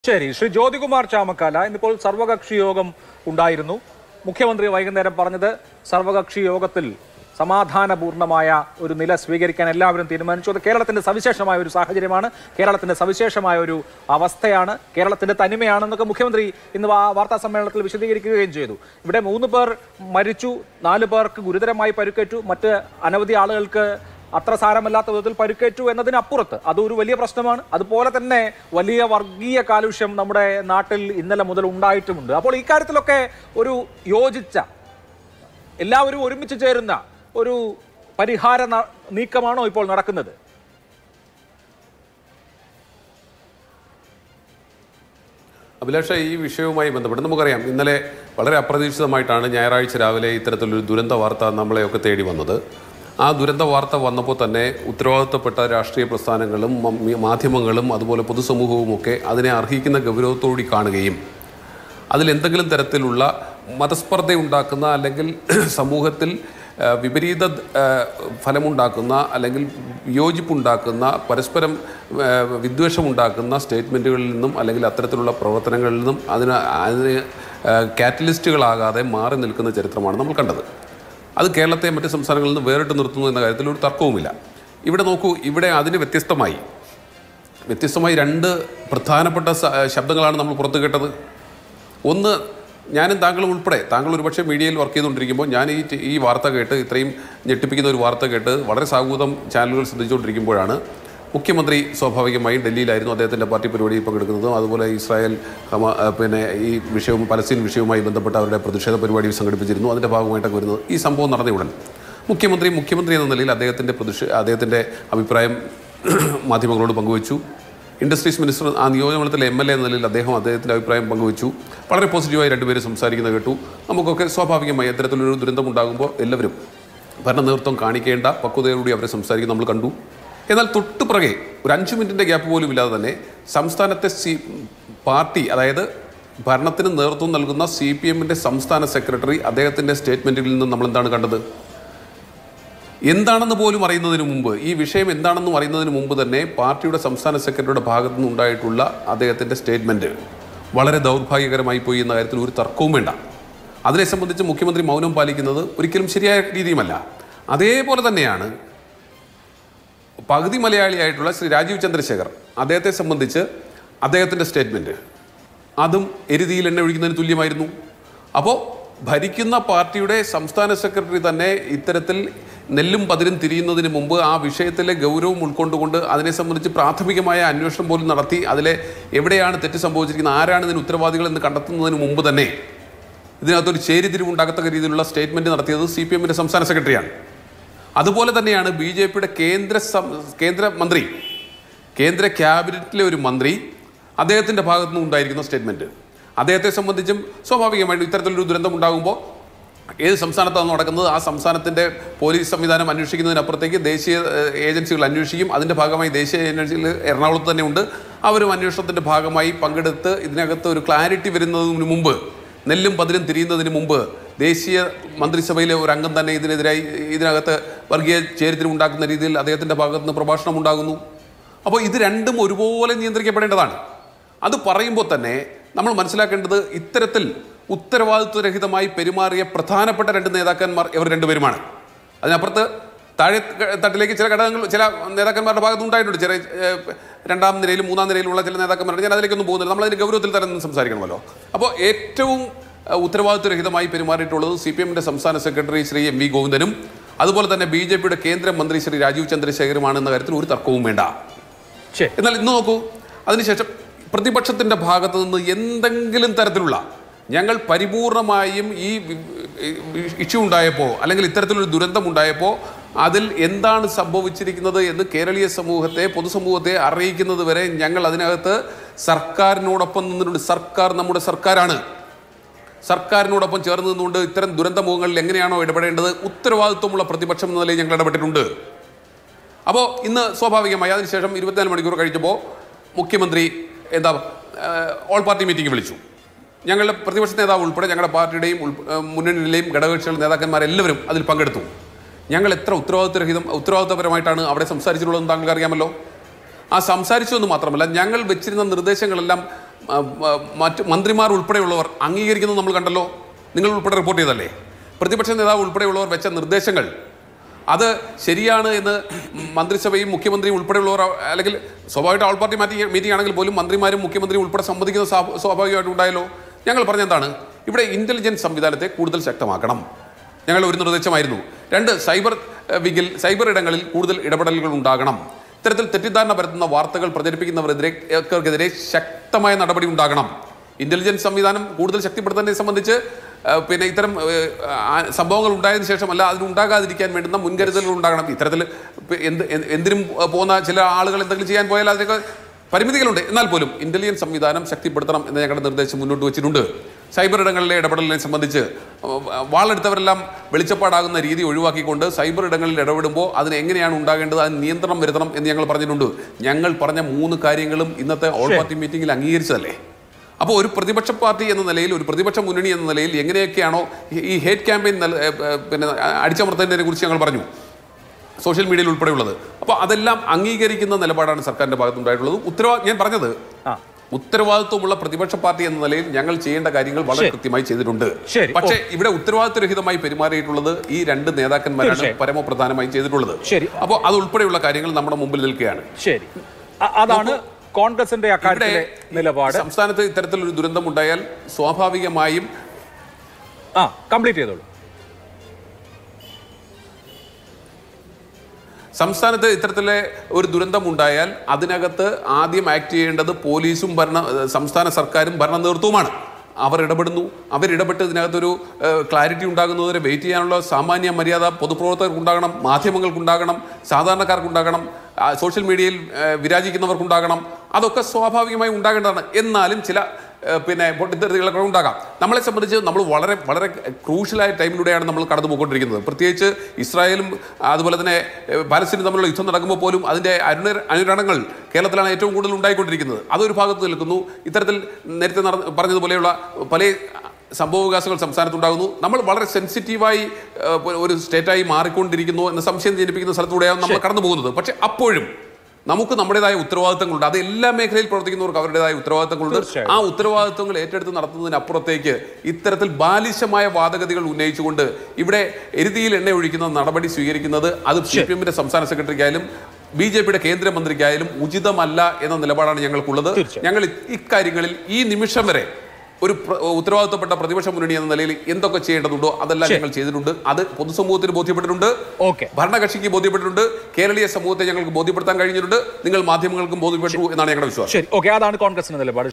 ശരി, ശ്രീ ജ്യോതികുമാർ ചാമക്കാല, ഇന്നിപ്പോൾ സർവകക്ഷി യോഗം ഉണ്ടായിരുന്നു. മുഖ്യമന്ത്രി വൈകുന്നേരം പറഞ്ഞത് സർവകക്ഷി യോഗത്തിൽ സമാധാനപൂർണമായ ഒരു നില സ്വീകരിക്കാൻ എല്ലാവരും തീരുമാനിച്ചു. അത് കേരളത്തിന്റെ സവിശേഷമായ ഒരു സാഹചര്യമാണ്, കേരളത്തിന്റെ സവിശേഷമായ ഒരു അവസ്ഥയാണ്, കേരളത്തിന്റെ തനിമയാണെന്നൊക്കെ മുഖ്യമന്ത്രി ഇന്ന് വാർത്താ സമ്മേളനത്തിൽ വിശദീകരിക്കുകയും ചെയ്തു. ഇവിടെ 3 പേർ മരിച്ചു, 4 പേർക്ക് ഗുരുതരമായി പരിക്കേറ്റു, മറ്റ് അനവധി ആളുകൾക്ക് അത്ര സാരമല്ലാത്ത വിധത്തിൽ പരിക്കേറ്റു എന്നതിനപ്പുറത്ത് അതൊരു വലിയ പ്രശ്നമാണ്. അതുപോലെ തന്നെ വലിയ വർഗീയ കാലുഷ്യം നമ്മുടെ നാട്ടിൽ ഇന്നലെ മുതൽ ഉണ്ടായിട്ടുമുണ്ട്. അപ്പോൾ ഇക്കാര്യത്തിലൊക്കെ ഒരു യോജിച്ച, എല്ലാവരും ഒരുമിച്ച് ചേരുന്ന ഒരു പരിഹാര നീക്കമാണോ ഇപ്പോൾ നടക്കുന്നത്? അഭിലാഷ, ഈ വിഷയവുമായി ബന്ധപ്പെട്ട് നമുക്കറിയാം, ഇന്നലെ വളരെ അപ്രതീക്ഷിതമായിട്ടാണ് ഞായറാഴ്ച രാവിലെ ഇത്തരത്തിലൊരു ദുരന്ത വാർത്ത നമ്മളെയൊക്കെ തേടി വന്നത്. ആ ദുരന്ത വാർത്ത വന്നപ്പോൾ തന്നെ ഉത്തരവാദിത്തപ്പെട്ട രാഷ്ട്രീയ പ്രസ്ഥാനങ്ങളും മാധ്യമങ്ങളും അതുപോലെ പൊതുസമൂഹവുമൊക്കെ അതിനെ അർഹിക്കുന്ന ഗൗരവത്തോടെ കാണുകയും അതിലെന്തെങ്കിലും തരത്തിലുള്ള മതസ്പർദ്ധയുണ്ടാക്കുന്ന അല്ലെങ്കിൽ സമൂഹത്തിൽ വിപരീത ഫലമുണ്ടാക്കുന്ന അല്ലെങ്കിൽ വിയോജിപ്പുണ്ടാക്കുന്ന പരസ്പരം വിദ്വേഷമുണ്ടാക്കുന്ന സ്റ്റേറ്റ്മെൻറ്റുകളിൽ നിന്നും അല്ലെങ്കിൽ അത്തരത്തിലുള്ള പ്രവർത്തനങ്ങളിൽ നിന്നും അതിന് കാറ്റലിസ്റ്റുകളാകാതെ മാറി നിൽക്കുന്ന ചരിത്രമാണ് നമ്മൾ കണ്ടത്. അത് കേരളത്തെ മറ്റ് സംസ്ഥാനങ്ങളിൽ നിന്ന് വേറിട്ട് നിർത്തുന്നു എന്ന കാര്യത്തിൽ ഒരു തർക്കവുമില്ല. ഇവിടെ നോക്കൂ, ഇവിടെ അതിന് വ്യത്യസ്തമായി 2 പ്രധാനപ്പെട്ട ശബ്ദങ്ങളാണ് നമ്മൾ പുറത്തു കേട്ടത്. ഒന്ന്, ഞാനും താങ്കളും ഉൾപ്പെടെ, താങ്കൾ ഒരുപക്ഷെ മീഡിയയിൽ വർക്ക് ചെയ്തുകൊണ്ടിരിക്കുമ്പോൾ ഞാൻ ഈ വാർത്ത കേട്ട്, ഇത്രയും ഞെട്ടിപ്പിക്കുന്ന ഒരു വാർത്ത കേട്ട് വളരെ സാഹൂതം ചാനലുകൾ ശ്രദ്ധിച്ചുകൊണ്ടിരിക്കുമ്പോഴാണ് മുഖ്യമന്ത്രി സ്വാഭാവികമായും ഡൽഹിയിലായിരുന്നു, അദ്ദേഹത്തിൻ്റെ പാർട്ടി പരിപാടിയിൽ പങ്കെടുക്കുന്നതും അതുപോലെ ഇസ്രായേൽ ഈ വിഷയവും പലസ്തീൻ വിഷയവുമായി ബന്ധപ്പെട്ട അവരുടെ പ്രതിഷേധ പരിപാടി സംഘടിപ്പിച്ചിരുന്നു, അതിൻ്റെ ഭാഗമായിട്ടൊക്കെ വരുന്നത്. ഈ സംഭവം നടന്ന ഉടൻ മുഖ്യമന്ത്രി എന്ന നിലയിൽ അദ്ദേഹത്തിൻ്റെ അഭിപ്രായം മാധ്യമങ്ങളോട് പങ്കുവച്ചു. ഇൻഡസ്ട്രീസ് മിനിസ്റ്റർ, ആ നിയോജകമണ്ഡലത്തിലെ MLA എന്ന നിലയിൽ അദ്ദേഹത്തിൻ്റെ അഭിപ്രായം പങ്കുവച്ചു. വളരെ പോസിറ്റീവായി 2 പേര് സംസാരിക്കുന്നത് കേട്ടു. നമുക്കൊക്കെ സ്വാഭാവികമായി അത്തരത്തിലൊരു ദുരന്തമുണ്ടാകുമ്പോൾ എല്ലാവരും ഭരണ നേതൃത്വം കാണിക്കേണ്ട പക്വതയോടുകൂടി അവരെ സംസാരിക്കുന്നത് നമ്മൾ കണ്ടു. എന്നാൽ തൊട്ടുപിറകെ ഒരു 5 മിനിറ്റിൻ്റെ ഗ്യാപ്പ് പോലും ഇല്ലാതെ തന്നെ സംസ്ഥാനത്തെ പാർട്ടി, അതായത് ഭരണത്തിന് നേതൃത്വം നൽകുന്ന CPMൻ്റെ സംസ്ഥാന സെക്രട്ടറി അദ്ദേഹത്തിൻ്റെ സ്റ്റേറ്റ്മെൻറ്റുകളിൽ നിന്ന് നമ്മൾ എന്താണ് കണ്ടത്? എന്താണെന്ന് പോലും അറിയുന്നതിന് മുമ്പ്, ഈ വിഷയം എന്താണെന്നും അറിയുന്നതിന് മുമ്പ് തന്നെ പാർട്ടിയുടെ സംസ്ഥാന സെക്രട്ടറിയുടെ ഭാഗത്തു നിന്നുണ്ടായിട്ടുള്ള അദ്ദേഹത്തിൻ്റെ സ്റ്റേറ്റ്മെൻറ്റ് വളരെ ദൗർഭാഗ്യകരമായി പോയി എന്ന കാര്യത്തിൽ ഒരു തർക്കവും വേണ്ട. അതിനെ സംബന്ധിച്ച് മുഖ്യമന്ത്രി മൗനം പാലിക്കുന്നത് ഒരിക്കലും ശരിയായ രീതിയുമല്ല. അതേപോലെ തന്നെയാണ് പകുതി മലയാളിയായിട്ടുള്ള ശ്രീ രാജീവ് ചന്ദ്രശേഖർ, അദ്ദേഹത്തെ സംബന്ധിച്ച് അദ്ദേഹത്തിൻ്റെ സ്റ്റേറ്റ്മെൻറ്റ് അതും എരുതിയിൽ എണ്ണ ഒഴിക്കുന്നതിന് തുല്യമായിരുന്നു. അപ്പോൾ ഭരിക്കുന്ന പാർട്ടിയുടെ സംസ്ഥാന സെക്രട്ടറി തന്നെ ഇത്തരത്തിൽ നെല്ലും പതിരും തിരിയുന്നതിന് മുമ്പ് ആ വിഷയത്തിലെ ഗൗരവം ഉൾക്കൊണ്ടുകൊണ്ട് അതിനെ സംബന്ധിച്ച് പ്രാഥമികമായ അന്വേഷണം പോലും നടത്തി അതിലെ എവിടെയാണ് തെറ്റ് സംഭവിച്ചിരിക്കുന്നത്, ആരാണ് ഇതിന് ഉത്തരവാദികൾ എന്ന് കണ്ടെത്തുന്നതിന് മുമ്പ് തന്നെ ഇതിനകത്തൊരു ചേരിതിരിവുണ്ടാകത്തക്ക രീതിയിലുള്ള സ്റ്റേറ്റ്മെൻറ്റ് നടത്തിയത് CPMൻ്റെ സംസ്ഥാന സെക്രട്ടറിയാണ്. അതുപോലെ തന്നെയാണ് BJPയുടെ കേന്ദ്ര ക്യാബിനറ്റിലെ ഒരു മന്ത്രി, അദ്ദേഹത്തിൻ്റെ ഭാഗത്തു നിന്ന് ഉണ്ടായിരിക്കുന്ന സ്റ്റേറ്റ്മെൻറ്റ്. അദ്ദേഹത്തെ സംബന്ധിച്ചും സ്വാഭാവികമായിട്ടും ഇത്തരത്തിലൊരു ദുരന്തം ഉണ്ടാകുമ്പോൾ ഏത് സംസ്ഥാനത്താണ് നടക്കുന്നത്, ആ സംസ്ഥാനത്തിൻ്റെ പോലീസ് സംവിധാനം അന്വേഷിക്കുന്നതിനപ്പുറത്തേക്ക് ദേശീയ ഏജൻസികൾ അന്വേഷിക്കും. അതിൻ്റെ ഭാഗമായി ദേശീയ ഏജൻസികൾ എറണാകുളത്ത് തന്നെ ഉണ്ട്. അവരും അന്വേഷണത്തിൻ്റെ ഭാഗമായി പങ്കെടുത്ത് ഇതിനകത്ത് ഒരു ക്ലാരിറ്റി വരുന്നതിന് മുമ്പ്, നെല്ലും പതിരും തിരിയുന്നതിന് മുമ്പ് ദേശീയ മന്ത്രിസഭയിലെ ഒരു അംഗം തന്നെ ഇതിനകത്ത് വർഗീയ ചേരിതിരിവുണ്ടാക്കുന്ന രീതിയിൽ അദ്ദേഹത്തിൻ്റെ ഭാഗത്ത് നിന്ന് പ്രഭാഷണം ഉണ്ടാകുന്നു. അപ്പോൾ ഇത് രണ്ടും ഒരുപോലെ നിയന്ത്രിക്കപ്പെടേണ്ടതാണ്. അത് പറയുമ്പോൾ തന്നെ നമ്മൾ മനസ്സിലാക്കേണ്ടത് ഇത്തരത്തിൽ ഉത്തരവാദിത്വരഹിതമായി പെരുമാറിയ പ്രധാനപ്പെട്ട 2 നേതാക്കന്മാർ ഇവർ 2 പേരുമാണ്. അതിനപ്പുറത്ത് താഴെ തട്ടിലേക്ക് ചില ഘടകങ്ങൾ ചില നേതാക്കന്മാരുടെ ഭാഗത്ത് ഉണ്ടായിട്ടുണ്ട്. ചില 2ാം നിരയിലും 3ാം നിരയിലുള്ള ചില നേതാക്കന്മാരുണ്ട്. ഞാൻ അതിലേക്കൊന്നും പോകുന്നില്ല, നമ്മളതിന് ഗൗരവത്തിൽ തന്നെ സംസാരിക്കണമല്ലോ. അപ്പോൾ ഏറ്റവും ഉത്തരവാദിത്വരഹിതമായി പെരുമാറിയിട്ടുള്ളത് CPMൻ്റെ സംസ്ഥാന സെക്രട്ടറി ശ്രീ MV ഗോവിന്ദനും അതുപോലെ തന്നെ BJPയുടെ കേന്ദ്രമന്ത്രി ശ്രീ രാജീവ് ചന്ദ്രശേഖറുമാണ് എന്ന കാര്യത്തിൽ ഒരു തർക്കവും വേണ്ട. എന്നാൽ ഇന്ന് നോക്കൂ, അതിനുശേഷം പ്രതിപക്ഷത്തിൻ്റെ ഭാഗത്തു നിന്ന് എന്തെങ്കിലും തരത്തിലുള്ള, ഞങ്ങൾ പരിപൂർണമായും ഈ ഇഷ്യൂ ഉണ്ടായപ്പോൾ അല്ലെങ്കിൽ ഇത്തരത്തിലൊരു ദുരന്തമുണ്ടായപ്പോൾ അതിൽ എന്താണ് സംഭവിച്ചിരിക്കുന്നത് എന്ന് കേരളീയ സമൂഹത്തെ, പൊതുസമൂഹത്തെ അറിയിക്കുന്നത് വരെ ഞങ്ങൾ അതിനകത്ത് സർക്കാരിനോടൊപ്പം നിന്നിട്ടുണ്ട്. സർക്കാർ നമ്മുടെ സർക്കാരാണ്. സർക്കാരിനോടൊപ്പം ചേർന്ന് നിന്നുകൊണ്ട് ഇത്തരം ദുരന്തമുഖങ്ങളിൽ എങ്ങനെയാണോ ഇടപെടേണ്ടത്, ഉത്തരവാദിത്വമുള്ള പ്രതിപക്ഷം എന്ന നിലയിൽ ഞങ്ങൾ ഇടപെട്ടിട്ടുണ്ട്. അപ്പോൾ ഇന്ന് സ്വാഭാവികമായി അതിനുശേഷം 24 മണിക്കൂർ കഴിച്ചപ്പോൾ മുഖ്യമന്ത്രി ഓൾ പാർട്ടി മീറ്റിംഗ് വിളിച്ചു. ഞങ്ങളുടെ പ്രതിപക്ഷ നേതാവ് ഉൾപ്പെടെ ഞങ്ങളുടെ പാർട്ടിയുടെയും മുന്നണിയിലെയും ഘടകകക്ഷികളുടെ നേതാക്കന്മാരെല്ലാവരും അതിൽ പങ്കെടുത്തു. ഞങ്ങൾ എത്ര ഉത്തരവാദിത്തപരമായിട്ടാണ് അവിടെ സംസാരിച്ചിട്ടുള്ളതെന്ന് താങ്കൾക്ക് അറിയാമല്ലോ. ആ സംസാരിച്ചു എന്ന് മാത്രമല്ല, ഞങ്ങൾ വെച്ചിരുന്ന നിർദ്ദേശങ്ങളെല്ലാം മറ്റ് മന്ത്രിമാർ ഉൾപ്പെടെയുള്ളവർ അംഗീകരിക്കുന്നത് നമ്മൾ കണ്ടല്ലോ. നിങ്ങൾ ഉൾപ്പെടെ റിപ്പോർട്ട് ചെയ്തല്ലേ? പ്രതിപക്ഷ നേതാവ് ഉൾപ്പെടെയുള്ളവർ വെച്ച നിർദ്ദേശങ്ങൾ അത് ശരിയാണ് എന്ന് മന്ത്രിസഭയും മുഖ്യമന്ത്രിയും ഉൾപ്പെടെയുള്ളവർ, അല്ലെങ്കിൽ സ്വാഭാവികമായിട്ട് ഓൾ പാർട്ടി മീറ്റിംഗ് ആണെങ്കിൽ പോലും മന്ത്രിമാരും മുഖ്യമന്ത്രിയും ഉൾപ്പെടെ സംബന്ധിക്കുന്ന സ്വാഭാവികമായിട്ട് ഉണ്ടായല്ലോ. ഞങ്ങൾ പറഞ്ഞെന്താണ്, ഇവിടെ ഇന്റലിജൻസ് സംവിധാനത്തെ കൂടുതൽ ശക്തമാക്കണം. ഞങ്ങൾ ഒരു നിർദ്ദേശമായിരുന്നു. 2, സൈബർ ഇടങ്ങളിൽ കൂടുതൽ ഇടപെടലുകൾ ഉണ്ടാകണം. ഇത്തരത്തിൽ തെറ്റിദ്ധാരണ പരത്തുന്ന വാർത്തകൾ പ്രചരിപ്പിക്കുന്നവർക്കെതിരെ ശക്തമായ നടപടി ഉണ്ടാകണം. ഇന്റലിജൻസ് സംവിധാനം കൂടുതൽ ശക്തിപ്പെടുത്തുന്നതിനെ സംബന്ധിച്ച് പിന്നെ ഇത്തരം സംഭവങ്ങൾ ഉണ്ടായതിനു ശേഷമല്ല, അതിനുണ്ടാകാതിരിക്കാൻ വേണ്ടുന്ന മുൻകരുതലുകൾ ഉണ്ടാകണം. ഇത്തരത്തിൽ എന്തിനും പോകുന്ന ചില ആളുകൾ എന്തെങ്കിലും ചെയ്യാൻ പോയാൽ അതിനൊക്കെ പരിമിതികളുണ്ട്. എന്നാൽ പോലും ഇന്റലിജൻസ് സംവിധാനം ശക്തിപ്പെടുത്തണം എന്ന് ഞങ്ങളുടെ നിർദ്ദേശം മുന്നോട്ട് വെച്ചിട്ടുണ്ട്. സൈബർ ഇടങ്ങളിലെ ഇടപെടലിനെ സംബന്ധിച്ച് വാളെടുത്തവരെല്ലാം വെളിച്ചപ്പാടാകുന്ന രീതി ഒഴിവാക്കിക്കൊണ്ട് സൈബർ ഇടങ്ങളിൽ ഇടപെടുമ്പോൾ അതിന് എങ്ങനെയാണ് ഉണ്ടാകേണ്ടത്, അതിന് നിയന്ത്രണം വരുത്തണം എന്ന് ഞങ്ങൾ പറഞ്ഞിട്ടുണ്ട്. ഞങ്ങൾ പറഞ്ഞ 3 കാര്യങ്ങളും ഇന്നത്തെ ഓൾ പാർട്ടി മീറ്റിംഗിൽ അംഗീകരിച്ചതല്ലേ? അപ്പോൾ ഒരു പ്രതിപക്ഷ പാർട്ടി എന്ന നിലയിൽ, ഒരു പ്രതിപക്ഷ മുന്നണി എന്ന നിലയിൽ എങ്ങനെയൊക്കെയാണോ ഈ ഹേറ്റ് ക്യാമ്പയിൻ പിന്നെ അടിച്ചമർത്തുന്നതിനെ കുറിച്ച് ഞങ്ങൾ പറഞ്ഞു, സോഷ്യൽ മീഡിയയിൽ ഉൾപ്പെടെയുള്ളത്. അപ്പോൾ അതെല്ലാം അംഗീകരിക്കുന്ന നിലപാടാണ് സർക്കാരിൻ്റെ ഭാഗത്തുണ്ടായിട്ടുള്ളത്. ഞാൻ പറഞ്ഞത് ഉത്തരവാദിത്വമുള്ള പ്രതിപക്ഷ പാർട്ടി എന്ന നിലയിൽ ഞങ്ങൾ ചെയ്യേണ്ട കാര്യങ്ങൾ വളരെ കൃത്യമായി ചെയ്തിട്ടുണ്ട്. പക്ഷേ ഇവിടെ ഉത്തരവാദിത്വരഹിതമായി പെരുമാറിയിട്ടുള്ളത് ഈ 2 നേതാക്കന്മാരാണ് പരമപ്രധാനമായി ചെയ്തിട്ടുള്ളത്. അപ്പോൾ അത് ഉൾപ്പെടെയുള്ള കാര്യങ്ങൾ നമ്മുടെ മുമ്പിൽ നിൽക്കുകയാണ്. ശരി, അതാണ് കോൺഗ്രസിന്റെ അക്കാര്യത്തിലെ നിലപാട്. സംസ്ഥാനത്ത് ഇത്തരത്തിലൊരു ദുരന്തം ഉണ്ടായാൽ സ്വാഭാവികമായും കംപ്ലീറ്റ് ചെയ്തോളൂ. സംസ്ഥാനത്ത് ഇത്തരത്തിലെ ഒരു ദുരന്തം ഉണ്ടായാൽ അതിനകത്ത് ആദ്യം ആക്ട് ചെയ്യേണ്ടത് പോലീസും സംസ്ഥാന സർക്കാരും ഭരണ നേതൃത്വവുമാണ്. അവർ ഇടപെടുന്നു. അവരിടപെട്ട് ഇതിനകത്തൊരു ക്ലാരിറ്റി ഉണ്ടാകുന്നതുവരെ വെയിറ്റ് ചെയ്യാനുള്ള സാമാന്യ മര്യാദ പൊതുപ്രവർത്തകർക്കുണ്ടാകണം, മാധ്യമങ്ങൾക്കുണ്ടാകണം, സാധാരണക്കാർക്കുണ്ടാകണം, സോഷ്യൽ മീഡിയയിൽ വിരാജിക്കുന്നവർക്കുണ്ടാകണം. അതൊക്കെ സ്വാഭാവികമായി ഉണ്ടാകേണ്ടതാണ്. എന്നാലും ചില പൊട്ടിത്തെറികളൊക്കെ ഉണ്ടാകാം. നമ്മളെ സംബന്ധിച്ച് നമ്മൾ വളരെ വളരെ ക്രൂഷ്യലായ ടൈമിലൂടെയാണ് നമ്മൾ കടന്നു പോയിക്കൊണ്ടിരിക്കുന്നത്. പ്രത്യേകിച്ച് ഇസ്രായേലും അതുപോലെ തന്നെ പാലസ്തീനും തമ്മിലുള്ള യുദ്ധം നടക്കുമ്പോൾ പോലും അതിൻ്റെ അനുരണങ്ങൾ കേരളത്തിലാണ് ഏറ്റവും കൂടുതൽ ഉണ്ടായിക്കൊണ്ടിരിക്കുന്നത്. അതൊരു ഭാഗത്ത് നിൽക്കുന്നു. ഇത്തരത്തിൽ നേരത്തെ പറഞ്ഞതുപോലെയുള്ള പല സംഭവവികാസങ്ങൾ സംസ്ഥാനത്തുണ്ടാകുന്നു. നമ്മൾ വളരെ സെൻസിറ്റീവായി ഒരു സ്റ്റേറ്റായി മാറിക്കൊണ്ടിരിക്കുന്നു എന്ന സംശയം ജനിപ്പിക്കുന്ന സ്ഥലത്തൂടെയാണ് നമ്മൾ കടന്നു പോകുന്നത്. പക്ഷേ അപ്പോഴും നമുക്ക് നമ്മുടേതായ ഉത്തരവാദിത്തങ്ങളുണ്ട്. അത് എല്ലാ മേഖലയിൽ പ്രവർത്തിക്കുന്നവർക്ക് അവരുടേതായ ഉത്തരവാദിത്തങ്ങളുണ്ട്. ആ ഉത്തരവാദിത്തങ്ങൾ ഏറ്റെടുത്ത് നടത്തുന്നതിനപ്പുറത്തേക്ക് ഇത്തരത്തിൽ ബാലിശമായ വാദഗതികൾ ഉന്നയിച്ചുകൊണ്ട് ഇവിടെ എരുതിയിൽ എണ്ണ ഒഴിക്കുന്ന നടപടി സ്വീകരിക്കുന്നത് അത് CPM-ന്റെ സംസ്ഥാന സെക്രട്ടറിക്കായാലും BJP-യുടെ കേന്ദ്രമന്ത്രിക്കായാലും ഉചിതമല്ല എന്ന നിലപാടാണ് ഞങ്ങൾക്കുള്ളത്. ഞങ്ങൾ ഇക്കാര്യങ്ങളിൽ ഈ നിമിഷം വരെ ഒരു ഉത്തരവാദിത്തപ്പെട്ട പ്രതിപക്ഷ മുന്നണി എന്ന നിലയിൽ എന്തൊക്കെ ചെയ്യേണ്ടതുണ്ടോ അതെല്ലാം ഞങ്ങൾ ചെയ്തിട്ടുണ്ട്. അത് പൊതുസമൂഹത്തിന് ബോധ്യപ്പെട്ടിട്ടുണ്ട്, ഭരണകക്ഷിക്ക് ബോധ്യപ്പെട്ടിട്ടുണ്ട്, കേരളീയ സമൂഹത്തെ ഞങ്ങൾക്ക് ബോധ്യപ്പെടുത്താൻ കഴിഞ്ഞിട്ടുണ്ട്, നിങ്ങൾ മാധ്യമങ്ങൾക്കും ബോധ്യപ്പെട്ടു എന്നാണ് ഞങ്ങളുടെ വിശ്വാസം. ശരി, അതാണ് കോൺഗ്രസിന്റെ നിലപാട്.